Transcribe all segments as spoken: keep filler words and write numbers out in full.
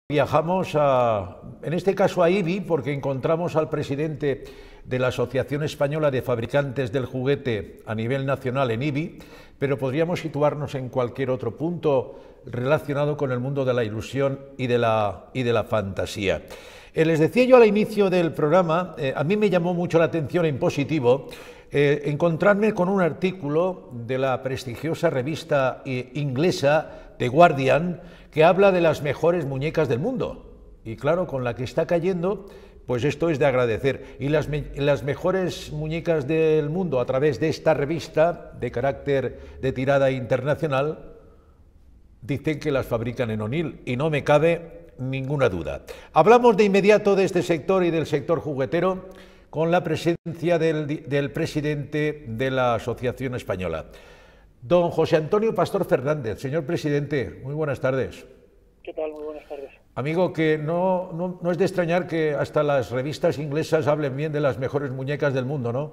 Viajamos a, en este caso a IBI, porque encontramos al presidente de la Asociación Española de Fabricantes del Juguete a nivel nacional en IBI, pero podríamos situarnos en cualquier otro punto relacionado con el mundo de la ilusión y de la, y de la fantasía. Eh, les decía yo al inicio del programa, eh, a mí me llamó mucho la atención en positivo eh, encontrarme con un artículo de la prestigiosa revista eh, inglesa The Guardian, que habla de las mejores muñecas del mundo. Y claro, con la que está cayendo, pues esto es de agradecer. Y las, me las mejores muñecas del mundo, a través de esta revista de carácter de tirada internacional, dicen que las fabrican en O'Neill, y no me cabe ninguna duda. Hablamos de inmediato de este sector y del sector juguetero con la presencia del, del presidente de la Asociación Española. Don José Antonio Pastor Fernández. Señor presidente, muy buenas tardes. ¿Qué tal? Muy buenas tardes. Amigo, que no, no, no es de extrañar que hasta las revistas inglesas hablen bien de las mejores muñecas del mundo, ¿no?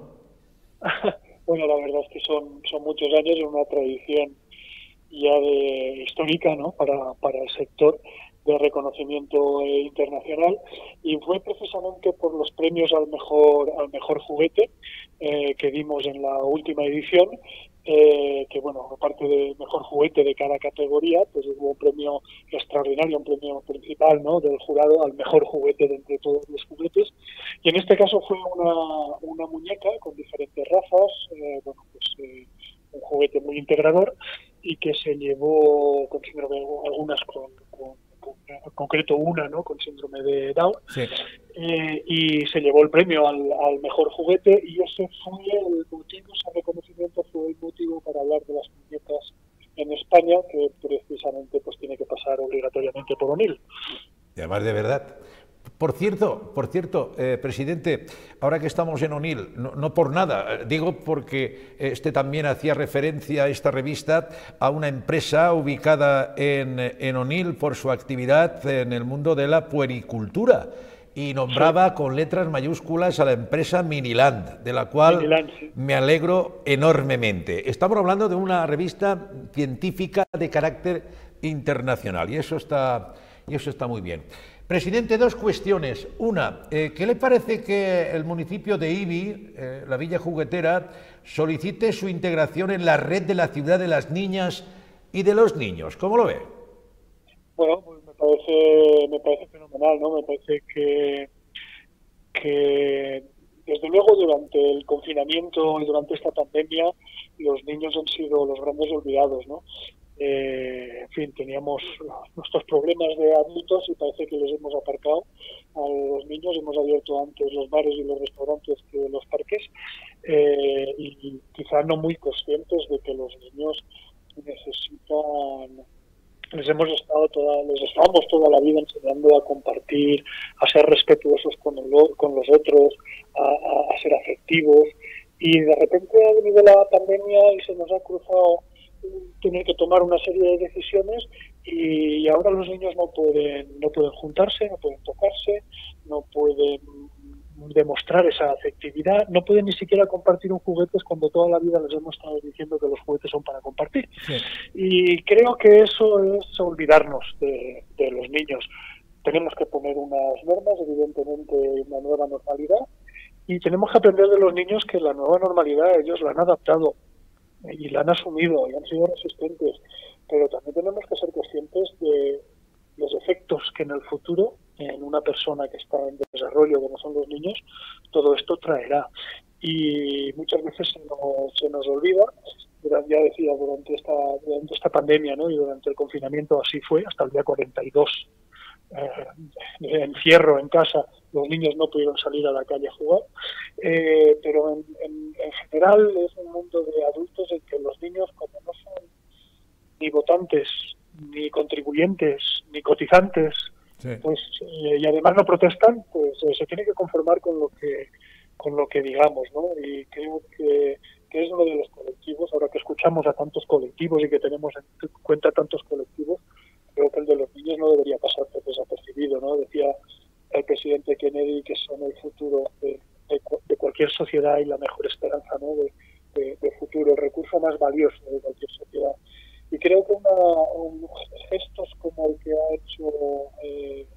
Bueno, la verdad es que son, son muchos años, una tradición ya de histórica, ¿no? para, para el sector, de reconocimiento eh, internacional, y fue precisamente por los premios al mejor al mejor juguete eh, que dimos en la última edición, eh, que bueno, aparte de mejor juguete de cada categoría, pues hubo un premio extraordinario, un premio principal, ¿no?, del jurado al mejor juguete de entre todos los juguetes, y en este caso fue una, una muñeca con diferentes razas, eh, bueno, pues eh, un juguete muy integrador, y que se llevó con síndrome, algunas con, con en concreto una, ¿no?, con síndrome de Down, sí. eh, y se llevó el premio al, al mejor juguete, y ese fue el motivo, ese reconocimiento fue el motivo para hablar de las muñecas en España, que precisamente pues tiene que pasar obligatoriamente por O'Neill. Y además, de verdad. Por cierto, por cierto, eh, presidente, ahora que estamos en O'Neill, no, no por nada, digo porque este también hacía referencia a esta revista a una empresa ubicada en, en O'Neill por su actividad en el mundo de la puericultura, y nombraba sí. con letras mayúsculas a la empresa Miniland, de la cual Miniland, sí. me alegro enormemente. Estamos hablando de una revista científica de carácter internacional, y eso está, y eso está muy bien. Presidente, dos cuestiones. Una, eh, ¿qué le parece que el municipio de IBI, eh, la Villa Juguetera, solicite su integración en la red de la ciudad de las niñas y de los niños? ¿Cómo lo ve? Bueno, pues me parece, me parece fenomenal, ¿no? Me parece que, que desde luego durante el confinamiento y durante esta pandemia los niños han sido los grandes olvidados, ¿no? Eh, en fin, teníamos nuestros problemas de adultos y parece que los hemos aparcado a los niños. Hemos abierto antes los bares y los restaurantes que los parques, eh, y quizá no muy conscientes de que los niños necesitan, les hemos estado toda, les estamos toda la vida enseñando a compartir, a ser respetuosos con, el, con los otros, a, a, a ser afectivos, y de repente ha venido la pandemia y se nos ha cruzado tener que tomar una serie de decisiones, y ahora los niños no pueden no pueden juntarse, no pueden tocarse, no pueden demostrar esa afectividad, no pueden ni siquiera compartir un juguete cuando toda la vida les hemos estado diciendo que los juguetes son para compartir. Sí. Y creo que eso es olvidarnos de, de los niños. Tenemos que poner unas normas, evidentemente una nueva normalidad, y tenemos que aprender de los niños que la nueva normalidad ellos la han adaptado y la han asumido y han sido resistentes, pero también tenemos que ser conscientes de los efectos que en el futuro, en una persona que está en desarrollo, como son los niños, todo esto traerá. Y muchas veces se nos, se nos olvida, ya decía, durante esta, durante esta pandemia, ¿no?, y durante el confinamiento así fue, hasta el día cuarenta y dos, eh, de encierro en casa, los niños no pudieron salir a la calle a jugar, eh, pero en, en, en general es un mundo de adultos en que los niños, como no son ni votantes, ni contribuyentes, ni cotizantes, sí. pues eh, y además no protestan, pues eh, se tiene que conformar con lo que con lo que digamos, ¿no? Y creo que, que es uno de los colectivos, ahora que escuchamos a tantos colectivos y que tenemos en cuenta tantos colectivos, creo que el de los niños no debería pasar desapercibido, ¿no? Decía el presidente Kennedy que son el futuro de, de, de cualquier sociedad y la mejor esperanza, ¿no?, de, de, de futuro, el recurso más valioso de cualquier sociedad. Y creo que una, un, gestos como el que ha hecho eh,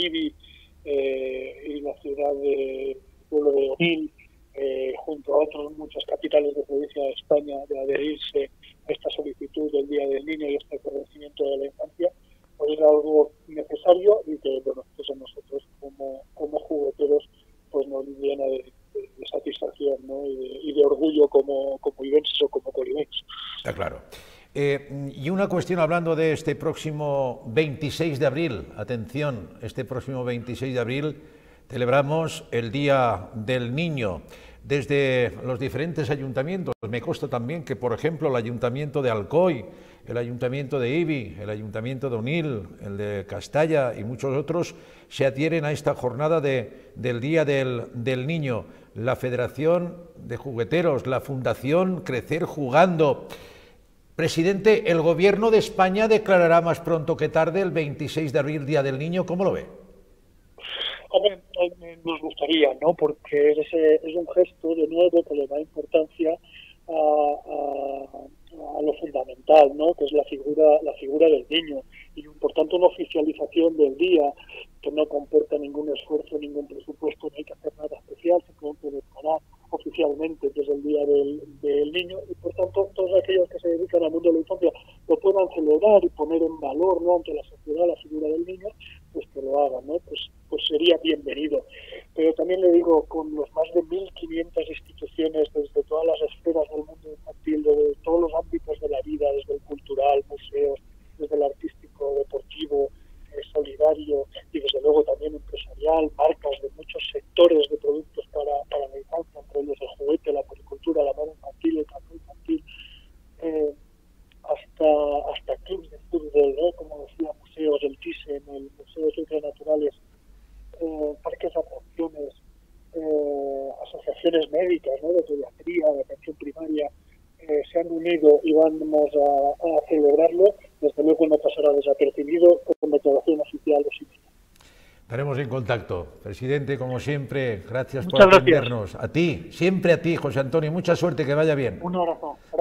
Ibi eh, y la ciudad de pueblo de Onil, eh, junto a otras muchas capitales de provincia de España, de adherirse a esta solicitud del Día del Niño y este reconocimiento de la infancia, pues es algo necesario y que, bueno, pues a nosotros como, como jugueteros pues nos llena de, de, de satisfacción, ¿no? y, de, y de orgullo como, como ibenses o como colimenses. Está claro. Eh, y una cuestión hablando de este próximo veintiséis de abril, atención, este próximo veintiséis de abril celebramos el Día del Niño. Desde los diferentes ayuntamientos, me consta también que, por ejemplo, el Ayuntamiento de Alcoy, el Ayuntamiento de Ibi, el Ayuntamiento de Onil, el de Castalla y muchos otros se adhieren a esta jornada de, del Día del, del Niño. La Federación de Jugueteros, la Fundación Crecer Jugando. Presidente, el Gobierno de España declarará más pronto que tarde el veintiséis de abril Día del Niño. ¿Cómo lo ve? Hombre, nos gustaría, ¿no? Porque es, es un gesto, de nuevo, que le da importancia a, a, a lo fundamental, ¿no? Que es la figura, la figura del niño. Y, por tanto, una oficialización del día que no comporta ningún esfuerzo, ningún presupuesto, no hay que hacer nada especial, simplemente declarar oficialmente que es el Día del, del Niño, y por tanto todos aquellos que se dedican al mundo de la infancia lo puedan celebrar y poner en valor, ¿no?, ante la sociedad la figura del niño, pues que lo hagan, ¿no? Pues, pues sería bienvenido. Pero también le digo, con los más de mil quinientas instituciones desde todas las esferas del mundo infantil, de todos los ámbitos de la vida, desde el cultural, museos, desde el artístico, deportivo, eh, solidario y desde luego también empresarial, marcas de muchos sectores de productos para, para la infancia, entre ellos el juguete, la policultura, la moda infantil, el campo infantil, eh, hasta hasta clubes de fútbol, ¿no?, como decía, museos, el Thyssen, el Museo de Ciencias Naturales, eh, parques de atracciones, eh, asociaciones médicas, ¿no?, de pediatría, de atención primaria, eh, se han unido y vamos a, a celebrarlo. Desde luego no pasará desapercibido con declaración oficial o sin. Estaremos en contacto. Presidente, como siempre, gracias Muchas por atendernos. Gracias. A ti, siempre a ti, José Antonio. Mucha suerte, que vaya bien. Un abrazo.